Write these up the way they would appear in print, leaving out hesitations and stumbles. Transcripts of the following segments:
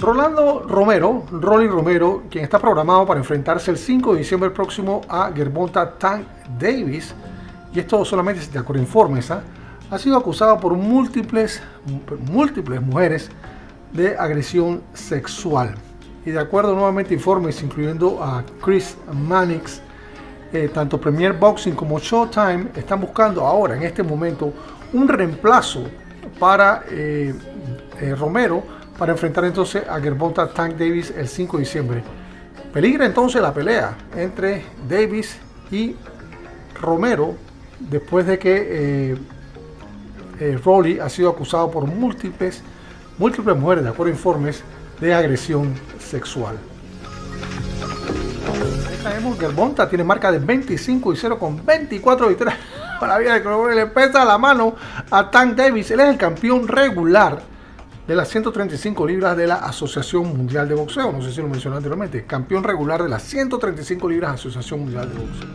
Rolly Romero, quien está programado para enfrentarse el 5 de diciembre próximo a Gervonta Tank Davis, y esto solamente de acuerdo a informes, ha sido acusado por múltiples mujeres de agresión sexual. Y de acuerdo nuevamente a informes, incluyendo a Chris Mannix, tanto Premier Boxing como Showtime están buscando ahora, en este momento, un reemplazo para Romero, para enfrentar entonces a Gervonta Tank Davis el 5 de diciembre. Peligra entonces la pelea entre Davis y Romero, después de que Rolly ha sido acusado por múltiples mujeres, de acuerdo a informes, de agresión sexual. Ahí sabemos que Gervonta tiene marca de 25-0 con 24 victorias para la vida de Romero. Le pesa la mano a Tank Davis. Él es el campeón regular de las 135 libras de la Asociación Mundial de Boxeo. No sé si lo mencioné anteriormente. Campeón regular de las 135 libras de la Asociación Mundial de Boxeo.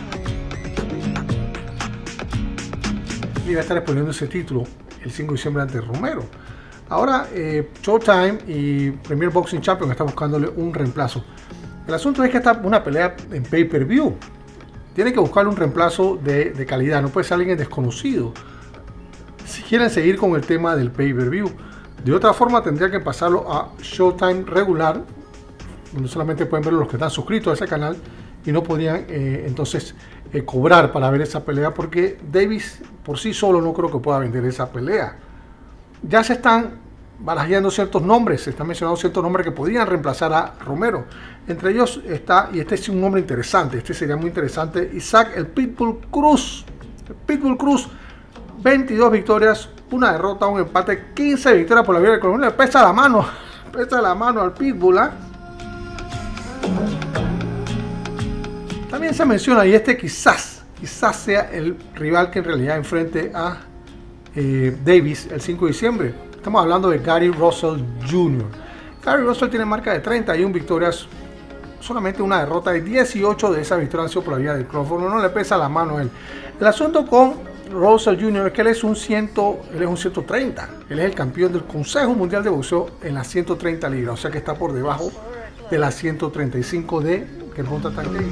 Y va a estar exponiendo ese título el 5 de diciembre ante Romero. Ahora Showtime y Premier Boxing Champion están buscándole un reemplazo. El asunto es que está una pelea en pay-per-view. Tiene que buscarle un reemplazo de calidad. No puede ser alguien desconocido si quieren seguir con el tema del pay-per-view. De otra forma tendría que pasarlo a Showtime regular, donde solamente pueden verlo los que están suscritos a ese canal, y no podían entonces cobrar para ver esa pelea, porque Davis por sí solo no creo que pueda vender esa pelea. Ya se están barajeando ciertos nombres, se están mencionando ciertos nombres que podrían reemplazar a Romero. Entre ellos está, y este es un nombre interesante, este sería muy interesante, Isaac el Pitbull Cruz. El Pitbull Cruz, 22 victorias, una derrota, un empate, 15 victorias por la vida del Colombia. Le pesa la mano al Pitbull, También se menciona, y este quizás sea el rival que en realidad enfrente a Davis el 5 de diciembre. Estamos hablando de Gary Russell Jr. Gary Russell tiene marca de 31 victorias, solamente una derrota, y 18 de esas victorias han sido por la vía del Crawford. No le pesa la mano a él. El asunto con Russell Jr. es que él es un 130. Él es el campeón del Consejo Mundial de Boxeo en las 130 libras, o sea que está por debajo de las 135 de Gervonta Tank Davis.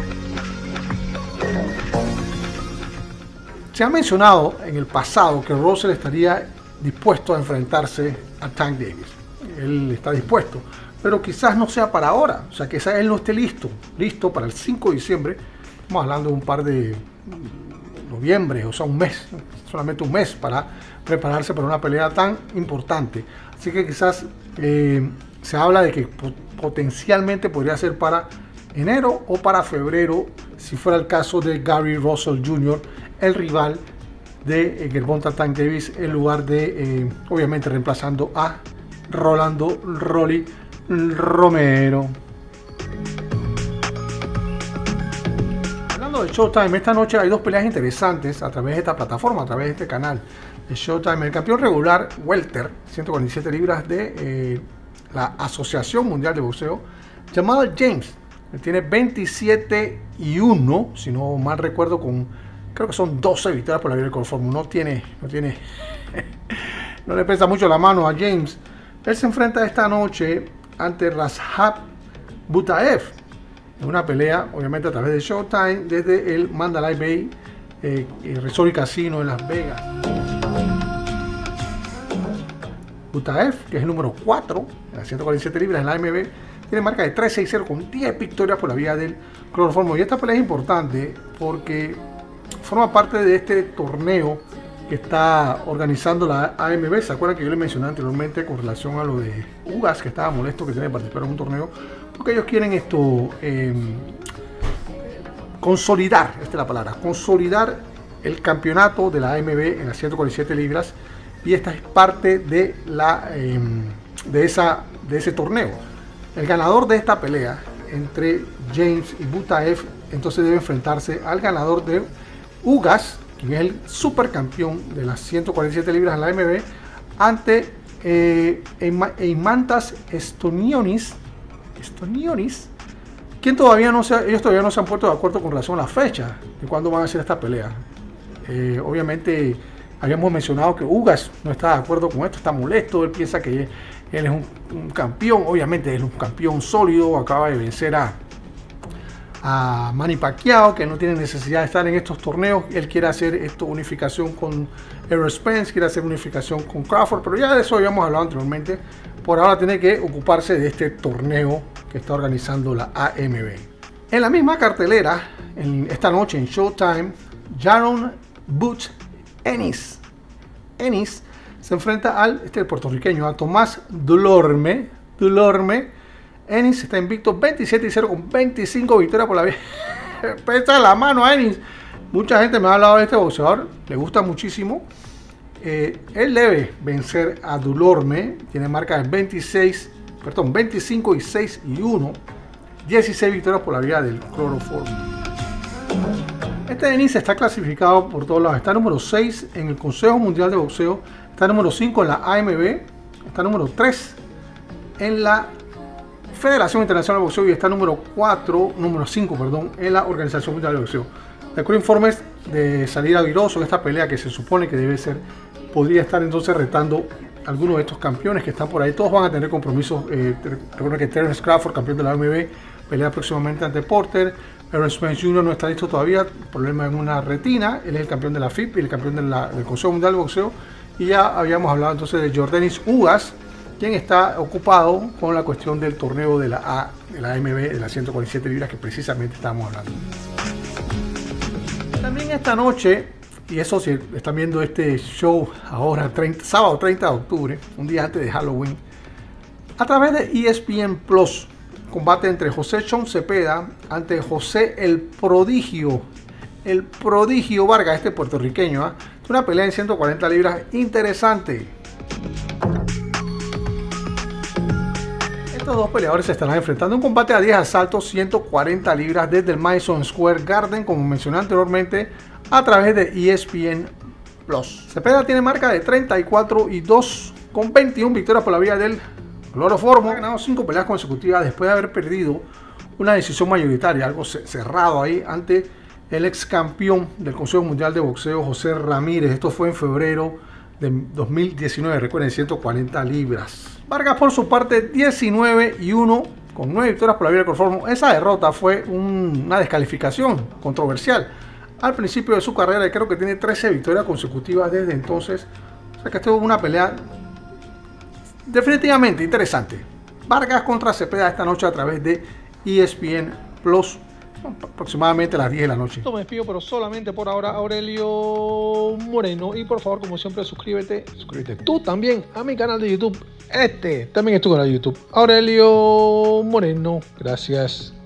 Se ha mencionado en el pasado que Russell estaría dispuesto a enfrentarse a Tank Davis. Él está dispuesto, pero quizás no sea para ahora. O sea, que quizás él no esté listo para el 5 de diciembre. Estamos hablando de un par de noviembre, o sea, un mes, solamente un mes para prepararse para una pelea tan importante. Así que quizás se habla de que potencialmente podría ser para enero o para febrero, si fuera el caso de Gary Russell Jr., el rival de Gervonta Tank Davis, en lugar de, obviamente, reemplazando a Rolly Romero. Hablando de Showtime, esta noche hay dos peleas interesantes a través de esta plataforma, a través de este canal de Showtime. El campeón regular welter, 147 libras de la Asociación Mundial de Boxeo, Jamal James. Él tiene 27-1, si no mal recuerdo, creo que son 12 victorias por la vía del Crawford. No le pesa mucho la mano a James. Él se enfrenta esta noche ante Rashad Butaev en una pelea, obviamente a través de Showtime, desde el Mandalay Bay Resort y Casino en Las Vegas. Butaev, que es el número 4 en las 147 libras en la AMB, tiene marca de 3-6-0 con 10 victorias por la vía del cloroformo. Y esta pelea es importante porque forma parte de este torneo que está organizando la AMB. ¿Se acuerdan que yo les mencioné anteriormente con relación a lo de Ugas, que estaba molesto que tiene que participar en un torneo? Porque ellos quieren esto, consolidar, esta es la palabra, consolidar el campeonato de la AMB en las 147 libras. Y esta es parte de ese torneo. El ganador de esta pelea entre James y Butaev entonces debe enfrentarse al ganador de Ugas, quien es el supercampeón de las 147 libras en la AMB, ante Eimantas Stonionis, quien ellos todavía no se han puesto de acuerdo con relación a la fecha de cuándo van a hacer esta pelea. Obviamente habíamos mencionado que Ugas no está de acuerdo con esto, está molesto, él piensa que Él es un campeón, obviamente es un campeón sólido, acaba de vencer a Manny Pacquiao, que no tiene necesidad de estar en estos torneos. Él quiere hacer esto, unificación con Errol Spence, quiere hacer unificación con Crawford, pero ya de eso habíamos hablado anteriormente. Por ahora tiene que ocuparse de este torneo que está organizando la AMB. En la misma cartelera, esta noche en Showtime, Jaron Butch Ennis se enfrenta al puertorriqueño, a Tomás Dulorme. Ennis está invicto 27-0 con 25 victorias por la vida. Pesa la mano a Ennis. Mucha gente me ha hablado de este boxeador, le gusta muchísimo. Él debe vencer a Dulorme, tiene marca de 25-6-1, 16 victorias por la vía del cloroformo. Este Ennis está clasificado por todos lados, está número 6 en el Consejo Mundial de Boxeo, está número 5 en la AMB, está número 3 en la Federación Internacional de Boxeo y está número 5 en la Organización Mundial de Boxeo. De acuerdo a informes de salida viroso de esta pelea, que se supone que podría estar entonces retando a algunos de estos campeones que están por ahí. Todos van a tener compromisos. Recuerda que Terence Crawford, campeón de la AMB, pelea próximamente ante Porter. Errol Spence Jr. no está listo todavía, problema en una retina. Él es el campeón de la FIP y el campeón del Consejo Mundial de Boxeo. Y ya habíamos hablado entonces de Yordenis Ugas, quien está ocupado con la cuestión del torneo de la AMB de las 147 libras que precisamente estábamos hablando. También esta noche, y eso si están viendo este show ahora, sábado 30 de octubre, un día antes de Halloween, a través de ESPN Plus, combate entre José Chon Cepeda ante José el Prodigio Vargas, este puertorriqueño. Es una pelea en 140 libras interesante. Estos dos peleadores se estarán enfrentando en un combate a 10 asaltos, 140 libras desde el Madison Square Garden, como mencioné anteriormente, a través de ESPN Plus. Cepeda tiene marca de 34-2 con 21 victorias por la vía del cloroformo. Ha ganado 5 peleas consecutivas después de haber perdido una decisión mayoritaria, algo cerrado ahí, ante el ex campeón del Consejo Mundial de Boxeo, José Ramírez. Esto fue en febrero de 2019, recuerden, 140 libras. Vargas por su parte 19-1 con 9 victorias por la vía del cloroformo. Esa derrota fue una descalificación controversial al principio de su carrera y creo que tiene 13 victorias consecutivas desde entonces. O sea que esto es una pelea definitivamente interesante. Vargas contra Cepeda esta noche a través de ESPN Plus, aproximadamente a las 10 de la noche. Esto me despido, pero solamente por ahora. Aurelio Moreno, y por favor, como siempre, suscríbete tú también a mi canal de YouTube. Este también es tu canal de YouTube, Aurelio Moreno. Gracias.